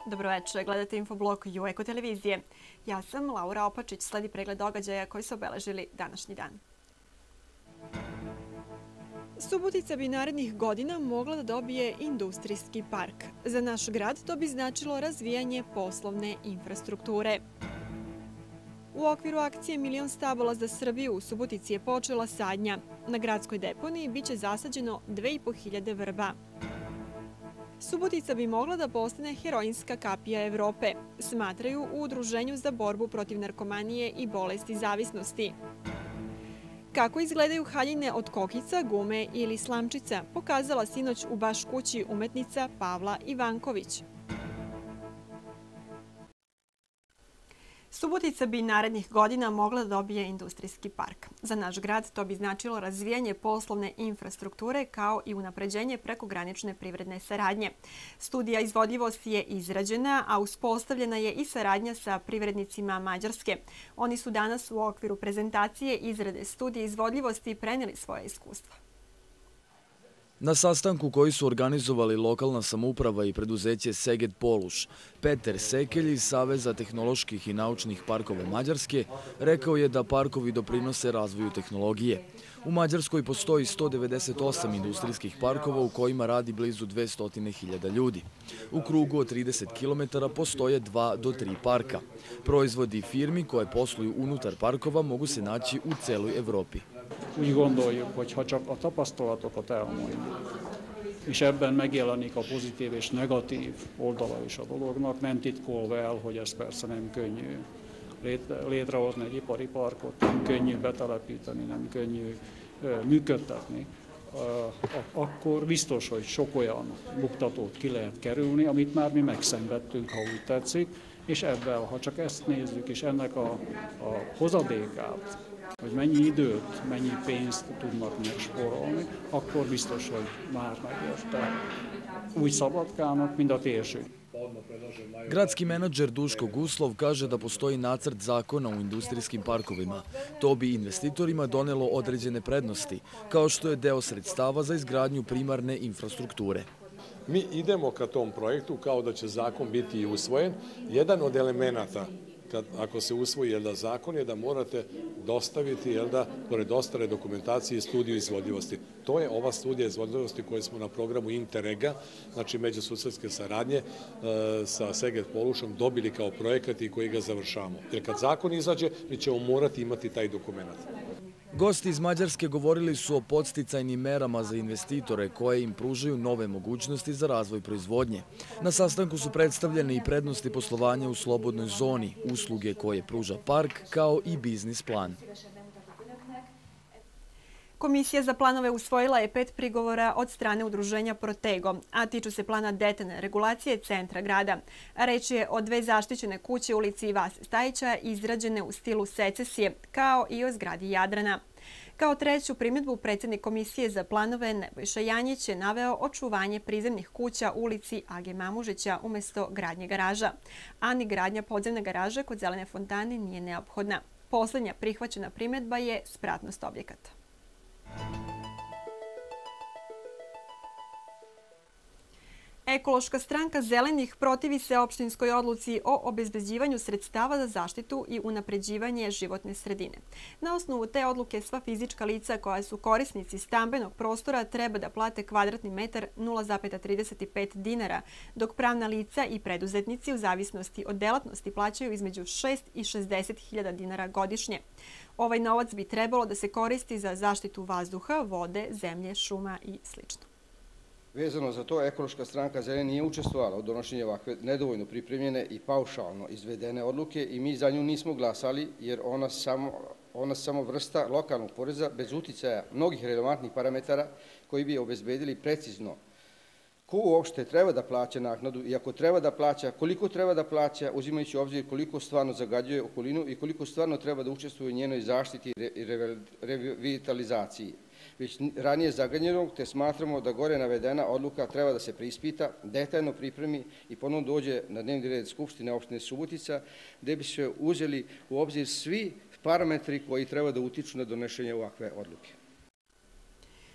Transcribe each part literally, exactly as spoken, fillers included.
Dobroveče, gledate Infoblog U Eko televizije. Ja sam Laura Opačić, sledi pregled događaja koji su obeležili današnji dan. Subotica bi narednih godina mogla da dobije industrijski park. Za naš grad to bi značilo razvijanje poslovne infrastrukture. U okviru akcije Milion stabala za Srbiju u Subotici je počela sadnja. Na gradskoj deponiji biće zasađeno dve i po hiljade vrba. Subotica bi mogla da postane heroinska kapija Evrope, smatraju u Udruženju za borbu protiv narkomanije i bolesti zavisnosti. Kako izgledaju haljine od kokica, gume ili slamčica, pokazala sinoć u Baš kući umetnica Pavla Ivanković. Subotica bi narednih godina mogla da dobije industrijski park. Za naš grad to bi značilo razvijanje poslovne infrastrukture kao i unapređenje prekogranične privredne saradnje. Studija izvodljivosti je izrađena, a uspostavljena je i saradnja sa privrednicima Mađarske. Oni su danas u okviru prezentacije izrade studije izvodljivosti preneli svoje iskustva. Na sastanku koji su organizovali lokalna samouprava i preduzeće Seget Poluš, Peter Sekelj iz Saveza tehnoloških i naučnih parkova Mađarske rekao je da parkovi doprinose razvoju tehnologije. U Mađarskoj postoji sto devedeset osam industrijskih parkova u kojima radi blizu dvesta hiljada ljudi. U krugu od trideset kilometara postoje dva do tri parka. Proizvodi firmi koje posluju unutar parkova mogu se naći u celoj Evropi. Úgy gondoljuk, hogy ha csak a tapasztalatokat elmondjuk, és ebben megjelenik a pozitív és negatív oldala is a dolognak, nem titkolva el, hogy ez persze nem könnyű létrehozni egy ipari parkot, nem könnyű betelepíteni, nem könnyű működtetni, akkor biztos, hogy sok olyan buktatót ki lehet kerülni, amit már mi megszenvedtünk, ha úgy tetszik, és ebben, ha csak ezt nézzük, és ennek a, a hozadékát, hogy mennyi időt, mennyi pénzt tudnak megspórolni, akkor biztos, hogy már megérte úgy Szabadkának, mint a térség. Gradski menadžer Duško Guslov kaže da postoji nacrt zakona u industrijskim parkovima. To bi investitorima donelo određene prednosti, kao što je deo sredstava za izgradnju primarne infrastrukture. Mi idemo ka tom projektu kao da će zakon biti i usvojen. Jedan od elemenata kad, ako se usvoji jel da, zakon je da morate dostaviti jel da, pored ostale dokumentacije studiju izvodljivosti. To je ova studija izvodljivosti koju smo na programu Interrega, znači međususedske saradnje e, sa Seget Polušom dobili kao projekat i koji ga završavamo. Jer kad zakon izađe, mi ćemo morati imati taj dokument. Gosti iz Mađarske govorili su o podsticajnim merama za investitore koje im pružaju nove mogućnosti za razvoj proizvodnje. Na sastanku su predstavljene i prednosti poslovanja u slobodnoj zoni, usluge koje pruža park, kao i biznis plan. Komisija za planove usvojila je pet prigovora od strane udruženja Protego, a tiču se plana detaljne regulacije centra grada. Reč je o dve zaštićene kuće u ulici Vase Stajića izrađene u stilu secesije, kao i o zgradi Jadrana. Kao treću primjedbu predsjednik Komisije za planove Nebojša Janjić je naveo očuvanje prizemnih kuća u ulici Age Mamužića umjesto gradnje garaža, a ni gradnja podzemne garaže kod Zelene fontane nije neophodna. Posljednja prihvaćena primjedba je spratnost objekata. Ekološka stranka Zelenih protivi se opštinskoj odluci o obezbeđivanju sredstava za zaštitu i unapređivanje životne sredine. Na osnovu te odluke sva fizička lica koja su korisnici stambenog prostora treba da plate kvadratni metar nula zarez trideset pet dinara, dok pravna lica i preduzetnici u zavisnosti od delatnosti plaćaju između šest i šezdeset hiljada dinara godišnje. Ovaj novac bi trebalo da se koristi za zaštitu vazduha, vode, zemlje, šuma i sl. Vezano za to, Ekološka stranka Zeleni nije učestvovala u donošenju ovakve nedovoljno pripremljene i paušalno izvedene odluke i mi za nju nismo glasali jer ona samo, ona samo vrsta lokalnog poreza bez uticaja mnogih relevantnih parametara koji bi obezbedili precizno ko uopšte treba da plaća naknadu i ako treba da plaća, koliko treba da plaća, uzimajući u obzir koliko stvarno zagađuje okolinu i koliko stvarno treba da učestvuje u njenoj zaštiti i revitalizaciji već ranije zagađenog, te smatramo da gore navedena odluka treba da se preispita, detaljno pripremi i ponovno dođe na dnevni red Skupštine opštine Subotica, gde bi se uzeli u obzir svi parametri koji treba da utiču na donošenje ovakve odluke.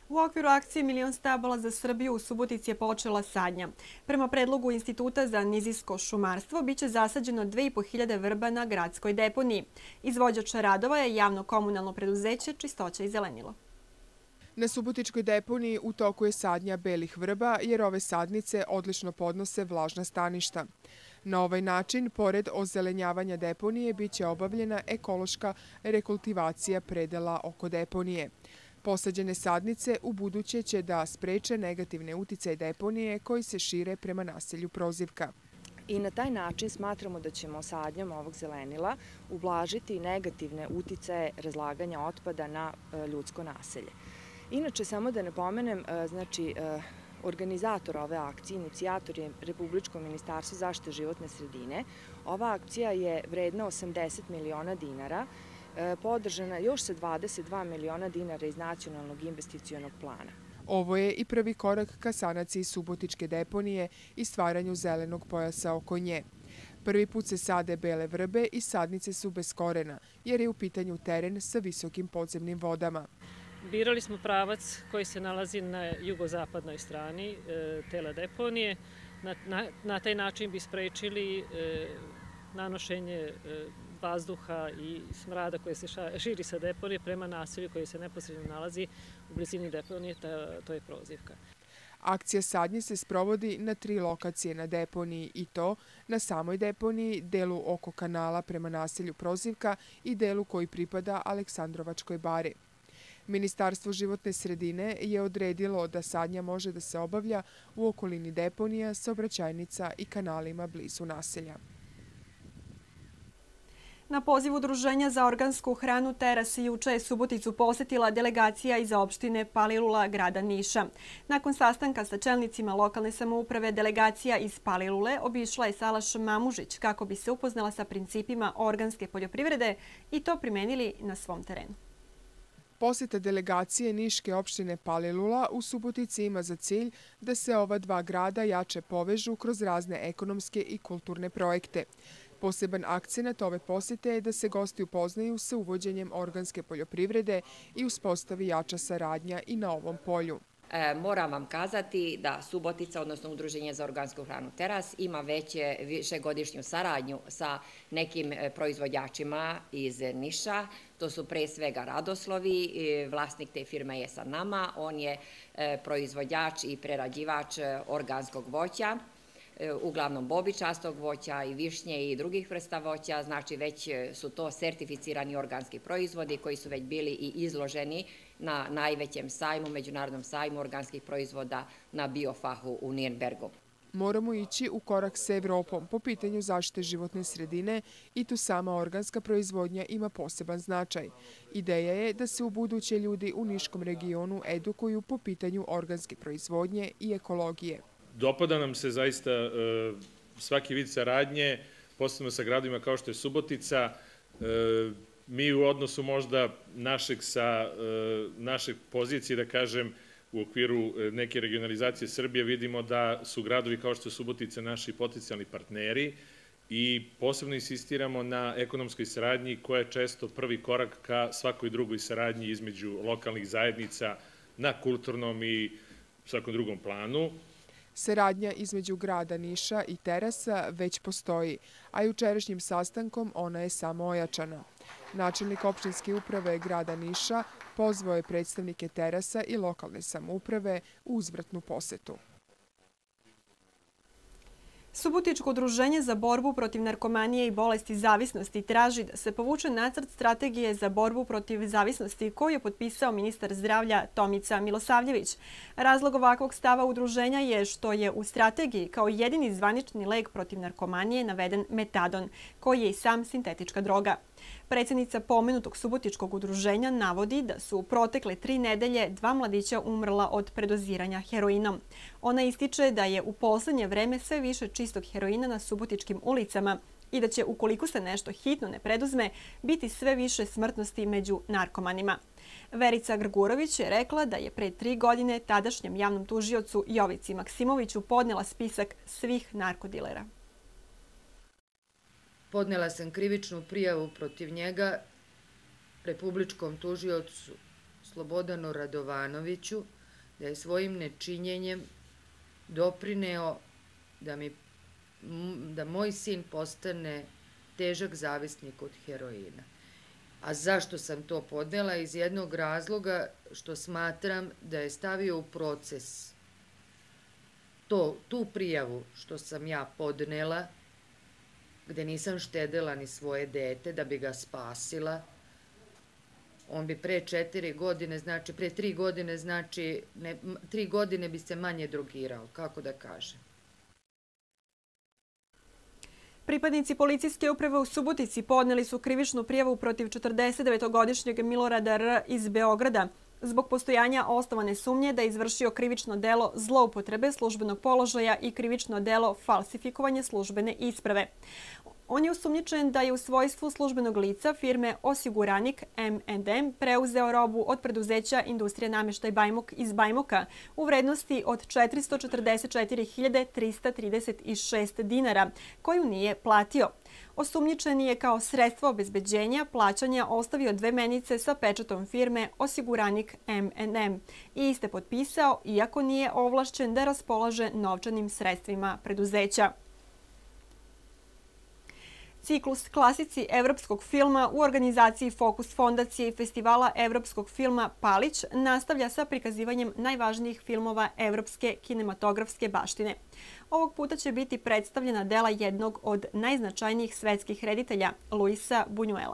U okviru akcije Milion stabala za Srbiju u Subotici je počela sadnja. Prema predlogu Instituta za nizijsko šumarstvo biće zasađeno dve i po hiljade vrba na gradskoj deponiji. Izvođač radova je javno komunalno preduzeće Čistoća i zelenilo. Na Subotičkoj deponiji u toku je sadnja belih vrba jer ove sadnice odlično podnose vlažna staništa. Na ovaj način, pored ozelenjavanja deponije, biće obavljena ekološka rekultivacija predela oko deponije. Posađene sadnice u buduće će da spreče negativne uticaje deponije koji se šire prema naselju Prozivka. I na taj način smatramo da ćemo sadnjom ovog zelenila ublažiti negativne uticaje razlaganja otpada na ljudsko naselje. Inače, samo da napomenem, znači, organizator ove akcije, inicijator je Republičko ministarstvo zaštite životne sredine. Ova akcija je vredna osamdeset miliona dinara, podržana još sa dvadeset dva miliona dinara iz nacionalnog investicionog plana. Ovo je i prvi korak ka sanaciji Subotičke deponije i stvaranju zelenog pojasa oko nje. Prvi put se sade bele vrbe i sadnice su bez korena, jer je u pitanju teren sa visokim podzemnim vodama. Birali smo pravac koji se nalazi na jugozapadnoj strani tela deponije. Na, na, na taj način bi sprečili nanošenje vazduha i smrada koje se širi sa deponije prema naselju koji se neposredno nalazi u blizini deponije, to je Prozivka. Akcija sadnje se sprovodi na tri lokacije na deponiji i to na samoj deponiji, delu oko kanala prema naselju Prozivka i delu koji pripada Aleksandrovačkoj bari. Ministarstvo životne sredine je odredilo da sadnja može da se obavlja u okolini deponija, saobraćajnica i kanalima blizu naselja. Na poziv Udruženja za organsku hranu Teras juče je Suboticu posetila delegacija iz opštine Palilula grada Niša. Nakon sastanka sa čelnicima lokalne samouprave, delegacija iz Palilule obišla je Salaš Mamužić kako bi se upoznala sa principima organske poljoprivrede i to primenili na svom terenu. Poseta delegacije Niške opštine Palilula u Subotici ima za cilj da se ova dva grada jače povežu kroz razne ekonomske i kulturne projekte. Poseban akcenat ove posete je da se gosti upoznaju sa uvođenjem organske poljoprivrede i uspostavi jača saradnja i na ovom polju. E, moram vam kazati da Subotica, odnosno Udruženje za organsku hranu Teras, ima već višegodišnju saradnju sa nekim proizvođačima iz Niša. To su pre svega Radoslovi, vlasnik te firme je sa nama, on je proizvođač i prerađivač organskog voća, uglavnom bobičastog voća i višnje i drugih vrsta voća, znači već su to sertificirani organski proizvodi koji su već bili i izloženi na najvećem sajmu, međunarodnom sajmu organskih proizvoda na Biofahu u Nürnbergu. Moramo ići u korak sa Evropom po pitanju zaštite životne sredine i tu sama organska proizvodnja ima poseban značaj. Ideja je da se u buduće ljudi u Niškom regionu edukuju po pitanju organske proizvodnje i ekologije. Dopada nam se zaista svaki vid saradnje, posebno sa gradovima kao što je Subotica. Mi u odnosu možda našeg sa naše pozicije, da kažem, u okviru neke regionalizacije Srbije vidimo da su gradovi kao što je Subotica naši potencijalni partneri i posebno insistiramo na ekonomskoj saradnji koja je često prvi korak ka svakoj drugoj saradnji između lokalnih zajednica na kulturnom i svakom drugom planu. Saradnja između grada Niša i Terasa već postoji, a jučerašnjim sastankom ona je samo ojačana. Načelnik opštinske uprave grada Niša pozvao je predstavnike Terasa i lokalne samouprave u uzvratnu posetu. Subotičko udruženje za borbu protiv narkomanije i bolesti zavisnosti traži da se povuče nacrt strategije za borbu protiv zavisnosti koju je potpisao ministar zdravlja Tomica Milosavljević. Razlog ovakvog stava udruženja je što je u strategiji kao jedini zvanični lek protiv narkomanije naveden metadon, koji je i sam sintetička droga. Predsjednica pomenutog Subotičkog udruženja navodi da su u protekle tri nedelje dva mladića umrla od predoziranja heroinom. Ona ističe da je u poslednje vreme sve više čistog heroina na subotičkim ulicama i da će, ukoliko se nešto hitno ne preduzme, biti sve više smrtnosti među narkomanima. Verica Grgurović je rekla da je pre tri godine tadašnjem javnom tužiocu Jovici Maksimoviću podnela spisak svih narkodilera. Podnela sam krivičnu prijavu protiv njega Republičkom tužiocu Slobodanu Radovanoviću da je svojim nečinjenjem doprineo da, mi, da moj sin postane težak zavisnik od heroina. A zašto sam to podnela? Iz jednog razloga što smatram da je stavio u proces to, tu prijavu što sam ja podnela, gde nisam štedela ni svoje dete da bi ga spasila. On bi pre četiri godine, znači pre tri godine, znači ne, tri godine bi se manje drogirao, kako da kažem. Pripadnici policijske uprave u Subotici podneli su krivičnu prijavu protiv četrdesetdevetogodišnjeg Milorada R. iz Beograda zbog postojanja osnovane sumnje da je izvršio krivično delo zloupotrebe službenog položaja i krivično delo falsifikovanje službene isprave. On je osumnjičen da je u svojstvu službenog lica firme Osiguranik M and M preuzeo robu od preduzeća Industrija namještaj Bajmok iz Bajmoka u vrednosti od četiristo četrdeset četiri hiljade trista trideset šest dinara, koju nije platio. Osumnjičeni je kao sredstvo obezbeđenja plaćanja ostavio dve menice sa pečatom firme Osiguranik M and M i iste potpisao, iako nije ovlašćen da raspolaže novčanim sredstvima preduzeća. Ciklus klasici evropskog filma u organizaciji Fokus fondacije i festivala evropskog filma Palić nastavlja sa prikazivanjem najvažnijih filmova evropske kinematografske baštine. Ovog puta će biti predstavljena dela jednog od najznačajnijih svetskih reditelja, Luisa Buñuela.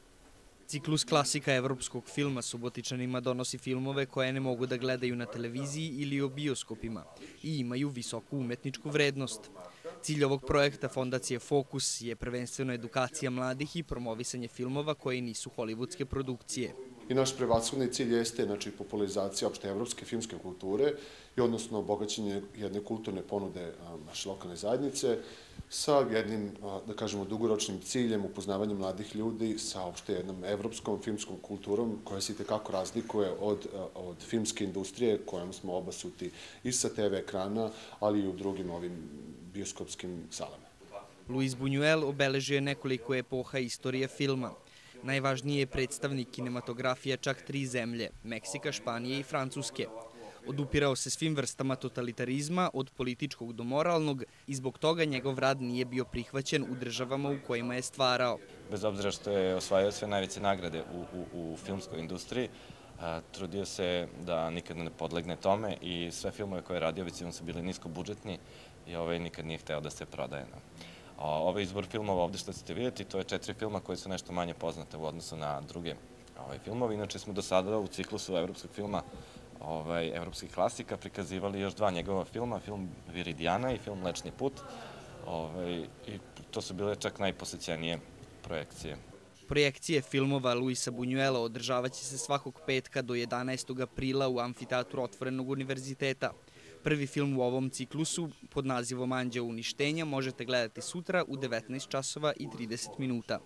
Ciklus klasika evropskog filma Subotičanima donosi filmove koje ne mogu da gledaju na televiziji ili u bioskopima i imaju visoku umetničku vrednost. Cilj ovog projekta Fondacije Fokus je prvenstveno edukacija mladih i promovisanje filmova koji nisu hollywoodske produkcije. I naš prevashodni cilj jeste znači, popularizacija opšte evropske filmske kulture i odnosno obogaćenje jedne kulturne ponude naše lokalne zajednice sa jednim, da kažemo, dugoročnim ciljem upoznavanja mladih ljudi sa opšte jednom evropskom filmskom kulturom koja se itekako razlikuje od, od filmske industrije kojom smo obasuti i sa te ve ekrana, ali i u drugim ovim bioskopskim salama. Luis Buñuel obeležio je nekoliko epoha istorije filma. Najvažniji je predstavnik kinematografije čak tri zemlje, Meksika, Španije i Francuske. Odupirao se svim vrstama totalitarizma, od političkog do moralnog, i zbog toga njegov rad nije bio prihvaćen u državama u kojima je stvarao. Bez obzira što je osvajao sve najveće nagrade u, u, u filmskoj industriji, a, trudio se da nikad ne podlegne tome i sve filmove koje je radio većinom su bili niskobudžetni i ovaj nikad nije hteo da se prodaje. Ovaj izbor filmova ovde što ćete vidjeti, to je četiri filma koje su nešto manje poznate u odnosu na druge ovaj, filmove. Inače smo do sada u ciklusu evropskog filma, ovaj, evropskih klasika, prikazivali još dva njegova filma, film Viridijana i film Mlečni put. Ovaj, I to su bile čak najposećenije projekcije. Projekcije filmova Luisa Buñuela održavaće se svakog petka do jedanaestog aprila u amfiteatru Otvorenog univerziteta. Prvi film u ovom ciklusu pod nazivom Anđeo uništenja možete gledati sutra u devetnaest časova i trideset minuta.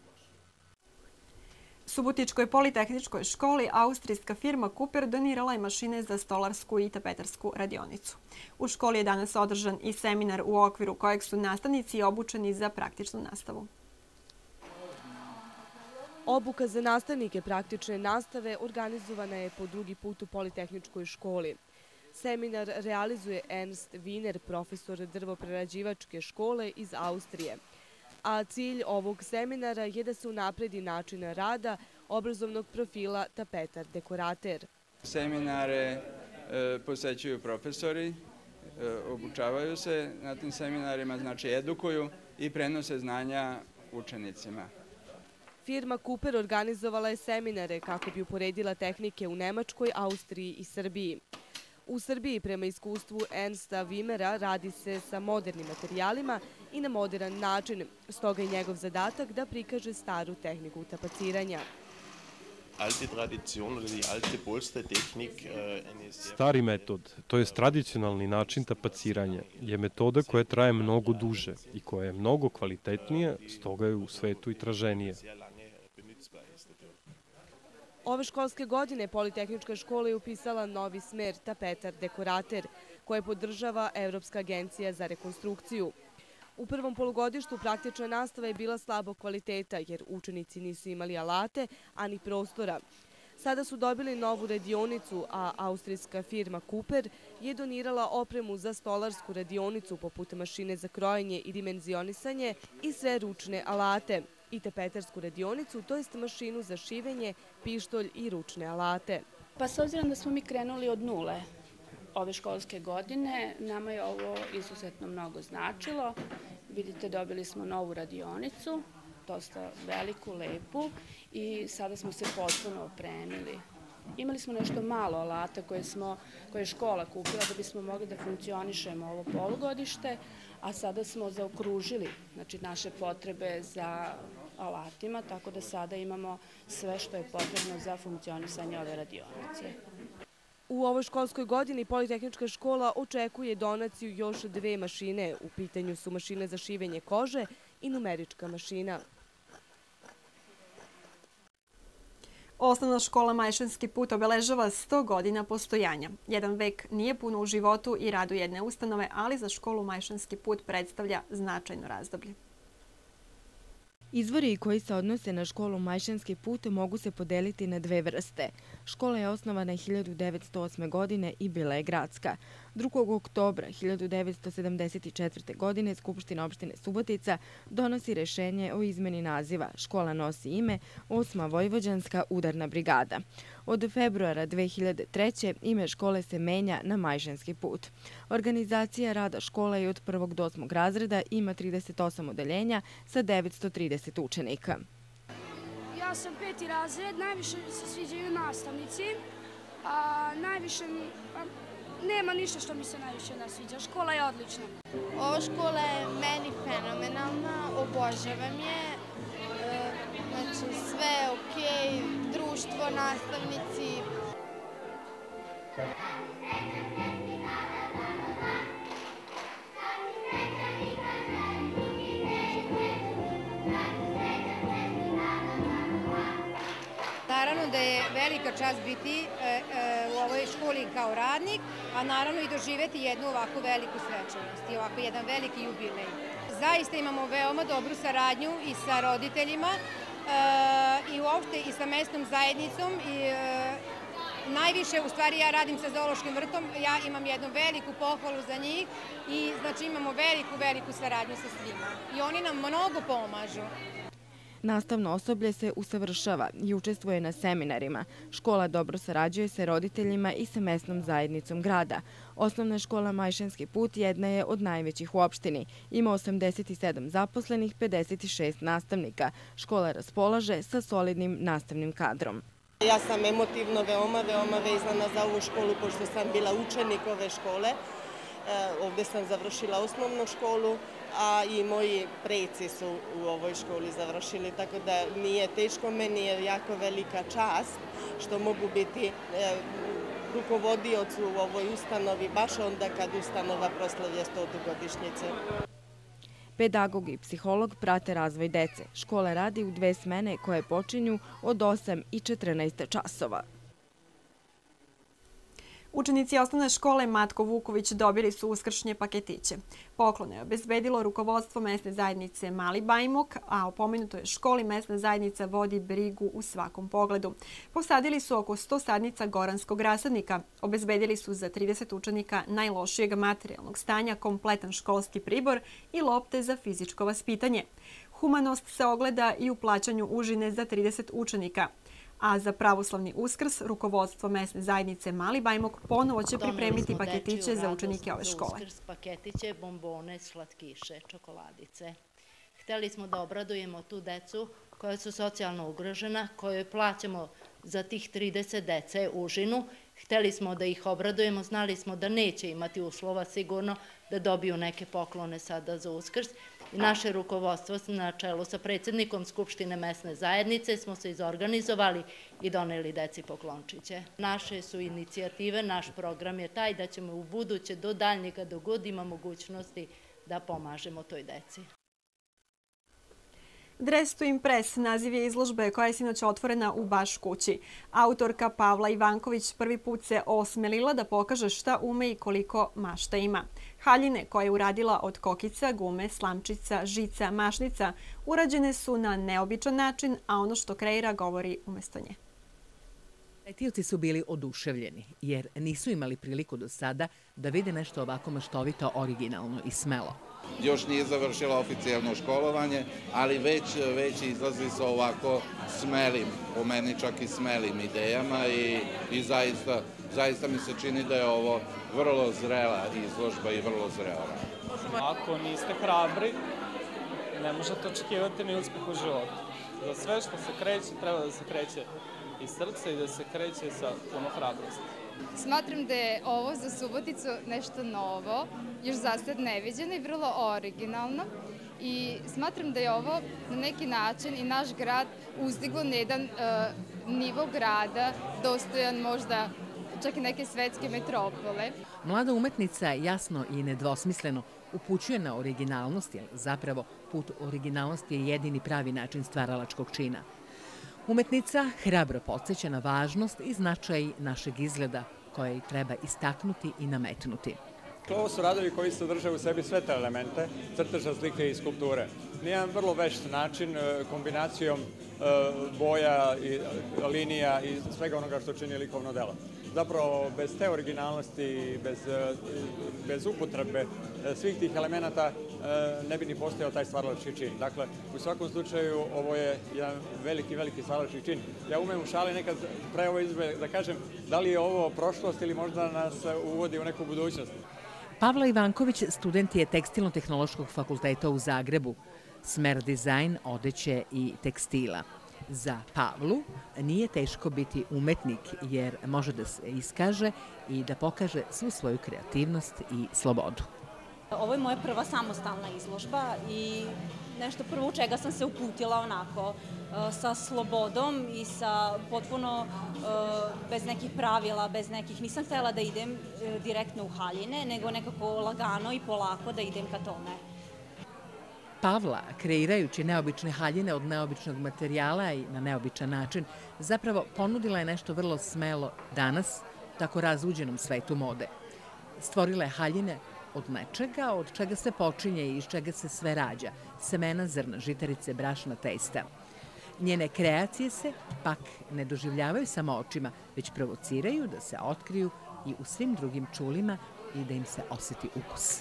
Subotičkoj politehničkoj školi austrijska firma Cooper donirala je mašine za stolarsku i tapetarsku radionicu. U školi je danas održan i seminar u okviru kojeg su nastavnici obučeni za praktičnu nastavu. Obuka za nastavnike praktične nastave organizovana je po drugi put u politehničkoj školi. Seminar realizuje Ernst Wiener, profesor drvoprerađivačke škole iz Austrije. A cilj ovog seminara je da se unapredi način rada obrazovnog profila tapetar-dekorater. Seminare posećuju profesori, obučavaju se na tim seminarima, znači edukuju i prenose znanja učenicima. Firma Cooper organizovala je seminare kako bi uporedila tehnike u Nemačkoj, Austriji i Srbiji. U Srbiji, prema iskustvu Ernsta Wienera, radi se sa modernim materijalima i na modern način, stoga je njegov zadatak da prikaže staru tehniku tapaciranja. Stari metod, to je tradicionalni način tapaciranja, je metoda koja traje mnogo duže i koja je mnogo kvalitetnija, stoga je u svetu i traženije. Ove školske godine Politehnička škola je upisala novi smer tapetar-dekorater, koje podržava Evropska agencija za rekonstrukciju. U prvom polugodištu praktična nastava je bila slabog kvaliteta jer učenici nisu imali alate, ani prostora. Sada su dobili novu radionicu, a austrijska firma Cooper je donirala opremu za stolarsku radionicu poput mašine za krojenje i dimenzionisanje i sve ručne alate, i tepetarsku radionicu, to jest mašinu za šivenje, pištolj i ručne alate. Pa s obzirom da smo mi krenuli od nule ove školske godine, nama je ovo izuzetno mnogo značilo. Vidite, dobili smo novu radionicu, dosta veliku, lepu, i sada smo se potpuno opremili. Imali smo nešto malo alata koje, smo, koje je škola kupila da bismo mogli da funkcionišemo ovo polugodište, a sada smo zaokružili, znači, naše potrebe za alatima, tako da sada imamo sve što je potrebno za funkcionisanje ove radionice. U ovoj školskoj godini Politehnička škola očekuje donaciju još dve mašine. U pitanju su mašine za šivenje kože i numerička mašina. Osnovna škola Majšanski put obeležava sto godina postojanja. Jedan vek nije puno u životu i radu jedne ustanove, ali za školu Majšanski put predstavlja značajno razdoblje. Izvori koji se odnose na školu Majšanski put mogu se podeliti na dve vrste. Škola je osnovana hiljadu devetsto osme. godine i bila je gradska. drugog oktobra hiljadu devetsto sedamdeset četvrte. godine Skupština opštine Subotica donosi rešenje o izmeni naziva. Škola nosi ime Osma Vojvođanska udarna brigada. Od februara dve hiljade treće. ime škole se menja na Majšanski put. Organizacija rada škola je od prvog do osmog razreda, ima trideset osam odeljenja sa devetsto trideset učenika. Ja sam peti razred, najviše se sviđaju nastavnici, a najviše mi... Nema ništa što mi se najviše ne sviđa. Škola je odlična. Ova škola je meni fenomenalna, obožavam je. Znači, sve je okej, društvo, nastavnici. Naravno da je velika čast biti u ovoj školi kao radnik, a naravno i doživeti jednu ovako veliku svečanost i ovako jedan veliki jubilej. Zaista imamo veoma dobru saradnju i sa roditeljima i uopšte i sa mesnom zajednicom. Najviše, u stvari, ja radim sa zoološkim vrtom, ja imam jednu veliku pohvalu za njih i znači imamo veliku, veliku saradnju sa svima. I oni nam mnogo pomažu. Nastavno osoblje se usavršava i učestvuje na seminarima. Škola dobro sarađuje sa roditeljima i sa mesnom zajednicom grada. Osnovna škola Majšanski put jedna je od najvećih u opštini. Ima osamdeset sedam zaposlenih, pedeset šest nastavnika. Škola raspolaže sa solidnim nastavnim kadrom. Ja sam emotivno veoma, veoma vezana za ovu školu, pošto sam bila učenik ove škole. Ovde sam završila osnovnu školu, a i moji preci su u ovoj školi završili, tako da nije teško, meni je jako velika čast što mogu biti rukovodioc u ovoj ustanovi, baš onda kad ustanova proslavlja stotu godišnjice. Pedagog i psiholog prate razvoj dece. Škola radi u dve smene koje počinju od osam i četrnaest časova. Učenici osnovne škole Matko Vuković dobili su uskršnje paketiće. Poklone je obezbedilo rukovodstvo mesne zajednice Mali Bajmok, a o pomenutoj školi mesna zajednica vodi brigu u svakom pogledu. Posadili su oko sto sadnica goranskog rasadnika. Obezbedili su za trideset učenika najlošijeg materijalnog stanja kompletan školski pribor i lopte za fizičko vaspitanje. Humanost se ogleda i u plaćanju užine za trideset učenika. A za pravoslavni Uskrs rukovodstvo mesne zajednice Mali Bajmok ponovo će pripremiti paketiće za učenike ove škole. Za Uskrs paketiće, bombone, slatkiše, čokoladice. Hteli smo da obradujemo tu decu koja su socijalno ugrožena, kojoj plaćamo za tih trideset dece užinu. Hteli smo da ih obradujemo, znali smo da neće imati uslova sigurno da dobiju neke poklone sada za Uskrs. I naše rukovodstvo na čelu sa predsjednikom Skupštine mesne zajednice smo se izorganizovali i doneli deci poklončiće. Naše su inicijative, naš program je taj da ćemo u buduće do daljnjega dok god ima mogućnosti da pomažemo toj deci. Dress to Impress naziv je izložbe koja je sinoć otvorena u Baš kući. Autorka Pavla Ivanković prvi put se osmelila da pokaže šta ume i koliko mašta ima. Haljine koje je uradila od kokica, gume, slamčica, žica, mašnica urađene su na neobičan način, a ono što kreira govori umesto nje. Letioci su bili oduševljeni, jer nisu imali priliku do sada da vide nešto ovako maštovito, originalno i smelo. Još nije završila oficijalno školovanje, ali već, već izlazi sa ovako smelim, po meni čak i smelim idejama i, i zaista, zaista mi se čini da je ovo vrlo zrela izložba i vrlo zrela. Ako niste hrabri, ne možete očekivati ni uspeh u životu. Za sve što se kreće, treba da se kreće iz srca i da se kreće sa puno hrabrosti. Smatram da je ovo za Suboticu nešto novo, još zasad neviđeno i vrlo originalno. I smatram da je ovo na neki način i naš grad uzdiglo na jedan uh, nivo grada, dostojan možda čak i neke svetske metropole. Mlada umetnica jasno i nedvosmisleno upućuje na originalnost, jer zapravo put originalnosti je jedini pravi način stvaralačkog čina. Umetnica hrabro podsjeća na važnost i značaj našeg izgleda koje treba istaknuti i nametnuti. Ovo su radovi koji sadrže u sebi sve te elemente, crteža, slike i skulpture. Na jedan vrlo vešt način, kombinacijom boja, i linija i svega onoga što čini likovno delo. Zapravo, bez te originalnosti, bez, bez upotrebe svih tih elemenata ne bi ni postojao taj stvaralački čin. Dakle, u svakom slučaju ovo je jedan veliki, veliki stvaralački čin. Ja umem u šali nekad pre ove izbe da kažem da li je ovo prošlost ili možda nas uvodi u neku budućnost. Pavla Ivanković student je Tekstilno-tehnološkog fakulteta u Zagrebu, smer dizajn, odeće i tekstila. Za Pavlu nije teško biti umetnik jer može da se iskaže i da pokaže svu svoju kreativnost i slobodu. Ovo je moja prva samostalna izložba i nešto prvo u čega sam se uputila onako sa slobodom i sa potpuno bez nekih pravila, bez nekih, nisam htjela da idem direktno u haljine, nego nekako lagano i polako da idem ka tome. Pavla, kreirajući neobične haljine od neobičnog materijala i na neobičan način, zapravo ponudila je nešto vrlo smelo danas, tako razuđenom svetu mode. Stvorila je haljine od nečega, od čega se počinje i iz čega se sve rađa, semena, zrna, žitarice, brašna, testa. Njene kreacije se, pak, ne doživljavaju samo očima, već provociraju da se otkriju i u svim drugim čulima i da im se osjeti ukus.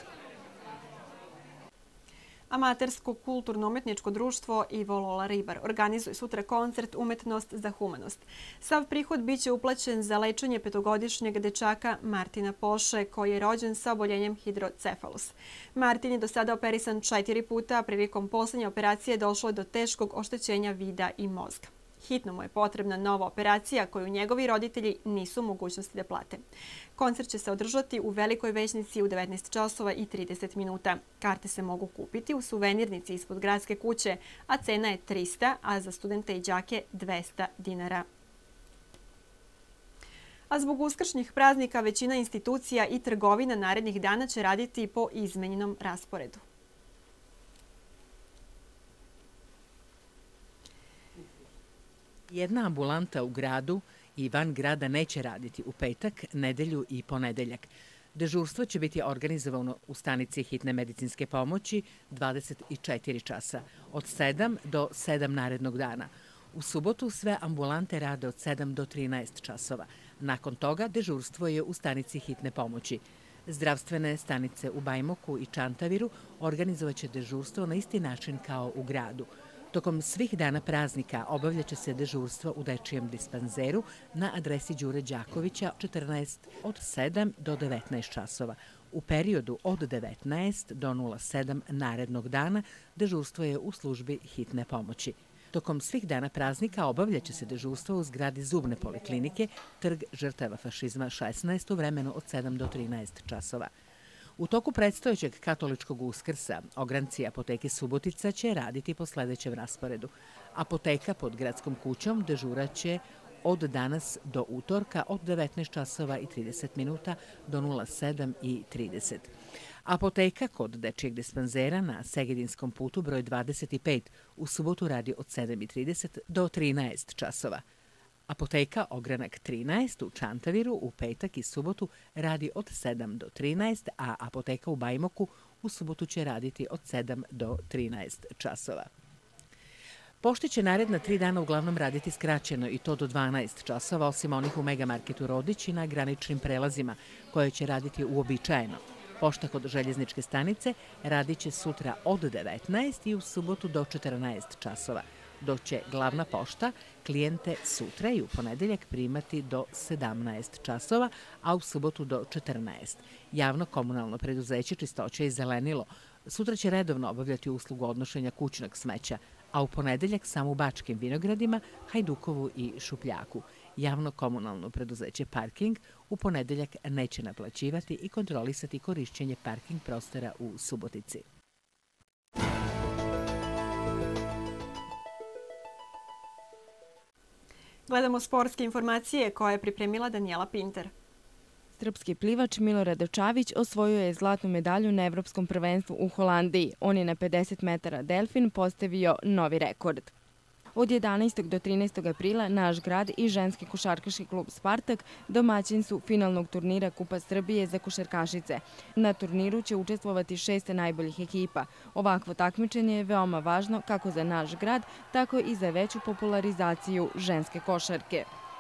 Amatersko kulturno-umetničko društvo Ivo Lola Ribar organizuje sutra koncert Umetnost za humanost. Sav prihod biće uplaćen za lečenje petogodišnjeg dečaka Martina Poše, koji je rođen sa oboljenjem hidrocefalus. Martin je do sada operisan četiri puta, a prilikom poslednje operacije došlo je do teškog oštećenja vida i mozga. Hitno mu je potrebna nova operacija koju njegovi roditelji nisu u mogućnosti da plate. Koncert će se održati u Velikoj Većnici u devetnaest časova i trideset minuta. Karte se mogu kupiti u suvenirnici ispod gradske kuće, a cena je trista, a za studente i đake dvesta dinara. A zbog uskršnjih praznika većina institucija i trgovina narednih dana će raditi po izmenjenom rasporedu. Jedna ambulanta u gradu i van grada neće raditi u petak, nedelju i ponedeljak. Dežurstvo će biti organizovano u stanici hitne medicinske pomoći dvadeset četiri časa, od sedam do sedam narednog dana. U subotu sve ambulante rade od sedam do trinaest časova. Nakon toga dežurstvo je u stanici hitne pomoći. Zdravstvene stanice u Bajmoku i Čantaviru organizovaće dežurstvo na isti način kao u gradu. Tokom svih dana praznika obavljaće se dežurstvo u dečijem dispanzeru na adresi Đure Đakovića četrnaest od sedam do devetnaest časova. U periodu od devetnaest do nula sedam narednog dana dežurstvo je u službi hitne pomoći. Tokom svih dana praznika obavljaće se dežurstvo u zgradi Zubne poliklinike, trg žrtava fašizma šesnaest u vremenu od sedam do trinaest časova. U toku predstojećeg katoličkog uskrsa ogranci apoteke Subotica će raditi po sledećem rasporedu. Apoteka pod gradskom kućom dežuraće od danas do utorka od devetnaest časova i trideset minuta do nula sedam i trideset. Apoteka kod dečijeg dispanzera na Segedinskom putu broj dvadeset pet u subotu radi od sedam i trideset do trinaest časova. Apoteka Ogranak trinaest u Čantaviru u petak i subotu radi od sedam do trinaest, a apoteka u Bajmoku u subotu će raditi od sedam do trinaest časova. Pošte će naredna tri dana uglavnom raditi skraćeno i to do dvanaest časova, osim onih u Megamarketu Rodić i na graničnim prelazima, koje će raditi uobičajeno. Pošta kod željezničke stanice radit će sutra od devetnaest i u subotu do četrnaest časova, dok će glavna pošta klijente sutra i u ponedeljak primati do sedamnaest časova, a u subotu do četrnaest. Javno komunalno preduzeće Čistoća i zelenilo sutra će redovno obavljati uslugu odnošenja kućnog smeća, a u ponedeljak samo u Bačkim vinogradima, Hajdukovu i Šupljaku. Javno komunalno preduzeće Parking u ponedeljak neće naplaćivati i kontrolisati korišćenje parking prostora u Subotici. Gledamo sportske informacije koje je pripremila Danijela Pinter. Srpski plivač Milorad Čavić osvojio je zlatnu medalju na Evropskom prvenstvu u Holandiji. On je na pedeset metara delfin postavio novi rekord. Od jedanaestog do trinaestog aprila naš grad i ženski košarkaški klub Spartak domaćin su finalnog turnira Kupa Srbije za košarkašice. Na turniru će učestvovati šest najboljih ekipa. Ovakvo takmičenje je veoma važno kako za naš grad, tako i za veću popularizaciju ženske košarke.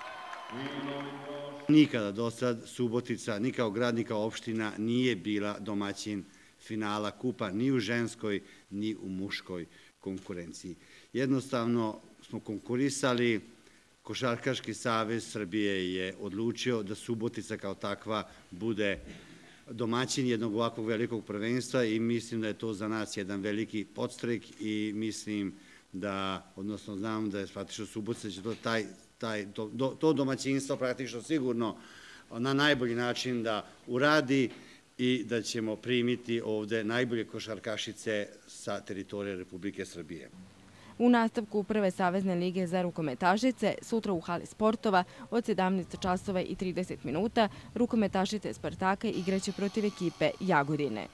Nikada do sad Subotica, ni kao grad, ni kao opština, nije bila domaćin finala kupa ni u ženskoj, ni u muškoj konkurenciji. Jednostavno smo konkurisali, Košarkaški savez Srbije je odlučio da Subotica kao takva bude domaćin jednog ovakvog velikog prvenstva i mislim da je to za nas jedan veliki podstrek i mislim da, odnosno znam da je praktično Subotica će to taj Taj, to, to domaćinstvo praktično sigurno na najbolji način da uradi i da ćemo primiti ovde najbolje košarkašice sa teritorije Republike Srbije. U nastavku Prve savezne lige za rukometašice sutra u hali sportova od sedamnaest časova i trideset minuta rukometašice Spartaka igraće protiv ekipe Jagodine.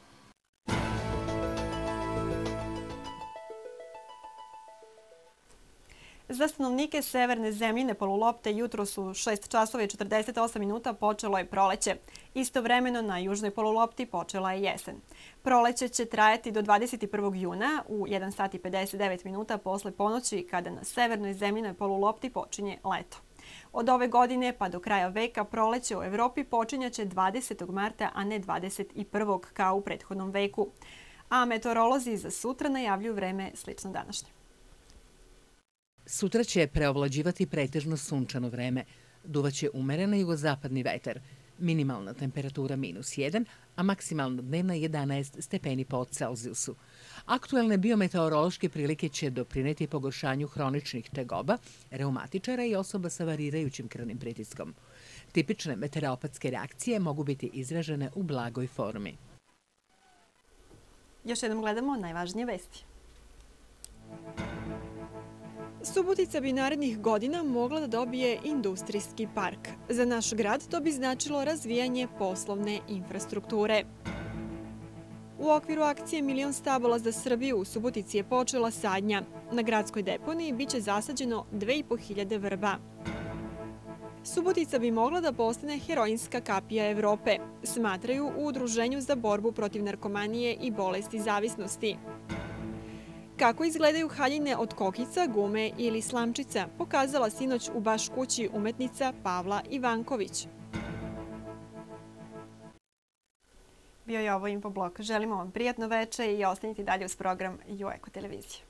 Za stanovnike severne zemljine polulopte jutros u šest časova i četrdeset osam minuta počelo je proleće. Istovremeno na južnoj polulopti počela je jesen. Proleće će trajati do dvadeset prvog juna u jedan sat i pedeset devet minuta posle ponoći kada na severnoj zemljinoj polulopti počinje leto. Od ove godine pa do kraja veka proleće u Evropi počinjaće dvadesetog marta, a ne dvadeset prvog kao u prethodnom veku. A meteorolozi za sutra najavljuju vreme slično današnje. Sutra će preovlađivati pretežno sunčano vreme. Duvaće umerena jugozapadni vetar. Minimalna temperatura minus jedan, a maksimalna dnevna jedanaest stepeni pod Celzijusu. Aktuelne biometeorološke prilike će doprineti pogoršanju hroničnih tegoba, reumatičara i osoba sa varirajućim krvnim pritiskom. Tipične meteoropatske reakcije mogu biti izražene u blagoj formi. Još jednom gledamo najvažnije vesti. Subotica bi narednih godina mogla da dobije industrijski park. Za naš grad to bi značilo razvijanje poslovne infrastrukture. U okviru akcije Milion stabala za Srbiju u Subotici je počela sadnja. Na gradskoj deponiji biće zasađeno dve i po hiljade vrba. Subotica bi mogla da postane heroinska kapija Evrope, smatraju u Udruženju za borbu protiv narkomanije i bolesti zavisnosti. Kako izgledaju haljine od kokica, gume ili slamčica, pokazala sinoć u Baš kući umetnica Pavla Ivanković. Bio je ovo Infoblok. Želimo vam prijatno veče i ostanite dalje uz program Ju Eko televizije.